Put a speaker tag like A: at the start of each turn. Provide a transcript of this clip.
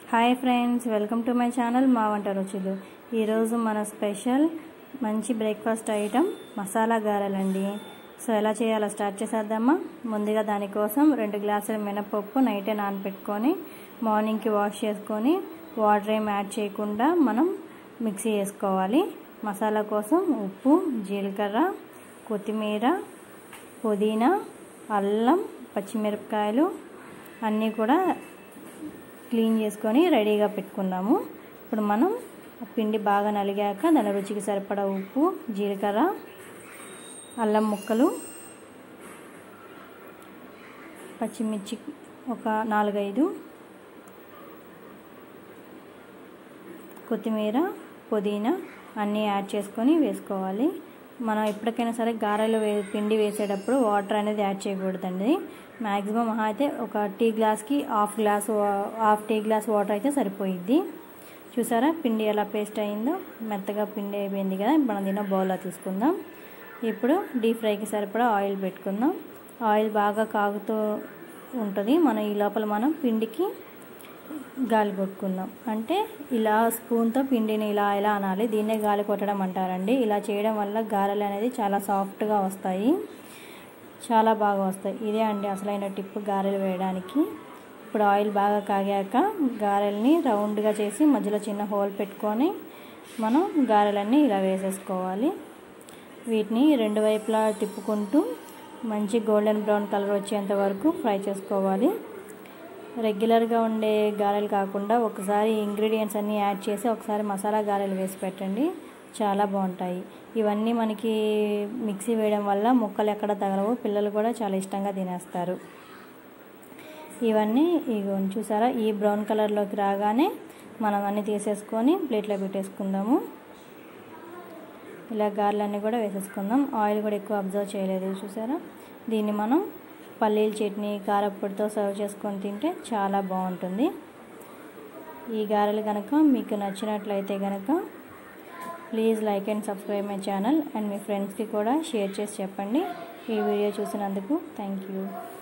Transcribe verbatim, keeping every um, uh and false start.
A: Hi friends, welcome to my channel మా వంట రుచులు. ఈరోజు మన స్పెషల్ మంచి బ్రేక్ఫాస్ట్ ఐటమ్ మసాలా గారెలండి. సో ఎలా చేయాలో స్టార్ట్ చేసేద్దామా. ముందుగా దానికోసం రెండు గ్లాసుల మినపప్పు నైటే నానబెట్టుకొని మార్నింగ్కి వాష్ చేసుకొని వాటర్ ఏం యాడ్ చేయకుండా మనం మిక్సీ చేసుకోవాలి. మసాలా కోసం ఉప్పు, జీలకర్ర, కొత్తిమీర, పుదీనా, అల్లం, పచ్చిమిరపకాయలు అన్నీ కూడా క్లీన్ చేసుకొని రెడీగా పెట్టుకుందాము. ఇప్పుడు మనం పిండి బాగా నలిగాక దాని రుచికి సరిపడా ఉప్పు, జీలకర్ర, అల్లం ముక్కలు, పచ్చిమిర్చి ఒక నాలుగైదు, కొత్తిమీర, పుదీనా అన్నీ యాడ్ చేసుకొని వేసుకోవాలి. మనం ఎప్పటికైనా సరే గారెలు వే పిండి వేసేటప్పుడు వాటర్ అనేది యాడ్ చేయకూడదండి. మ్యాక్సిమం మహా అయితే ఒక టీ గ్లాస్కి half glass half tea glass water అయితే సరిపోయిద్ది. చూసారా పిండి ఎలా పేస్ట్ అయిందో, మెత్తగా పిండి అయిపోయింది కదా. మనం దీన్ని బౌల్లో తీసుకుందాం. ఇప్పుడు డీప్ ఫ్రైకి సరిపడా ఆయిల్ పెట్టుకుందాం. ఆయిల్ బాగా కాగుతూ ఉంటుంది. మనం ఈ లోపల మనం పిండికి గాలి కొట్టుకుందాం. అంటే ఇలా స్పూన్తో పిండిని ఇలా ఇలా అనాలి. దీన్నే గాలి కొట్టడం అంటారండి. ఇలా చేయడం వల్ల గారెలు అనేది చాలా సాఫ్ట్గా వస్తాయి, చాలా బాగా వస్తాయి. ఇదే అండి అసలైన టిప్ గారెలు వేయడానికి. ఇప్పుడు ఆయిల్ బాగా కాగాక గారెల్ని రౌండ్గా చేసి మధ్యలో చిన్న హోల్ పెట్టుకొని మనం గారెలన్నీ ఇలా వేసేసుకోవాలి. వీటిని రెండు వైపులా తిప్పుకుంటూ మంచి గోల్డెన్ బ్రౌన్ కలర్ వచ్చేంత వరకు ఫ్రై చేసుకోవాలి. రెగ్యులర్గా ఉండే గారెలు కాకుండా ఒకసారి ఇంగ్రీడియంట్స్ అన్నీ యాడ్ చేసి ఒకసారి మసాలా గారెలు వేసి పెట్టండి, చాలా బాగుంటాయి. ఇవన్నీ మనకి మిక్సీ వేయడం వల్ల ముక్కలు ఎక్కడ తగలవు, పిల్లలు కూడా చాలా ఇష్టంగా తినేస్తారు. ఇవన్నీ ఇగో చూసారా ఈ బ్రౌన్ కలర్లోకి రాగానే మనం అన్నీ తీసేసుకొని ప్లేట్లో పెట్టేసుకుందాము. ఇలా గారెలన్నీ కూడా వేసేసుకుందాం. ఆయిల్ కూడా ఎక్కువ అబ్జర్వ్ చేయలేదు చూసారా. దీన్ని మనం పల్లీల చట్నీ, కారప్పొడితో సర్వ్ చేసుకొని తింటే చాలా బాగుంటుంది. ఈ గారెలు కనుక మీకు నచ్చినట్లయితే కనుక please like and subscribe my channel and మీ ఫ్రెండ్స్కి కూడా షేర్ చేసి చెప్పండి. ఈ వీడియో చూసినందుకు థ్యాంక్ యూ.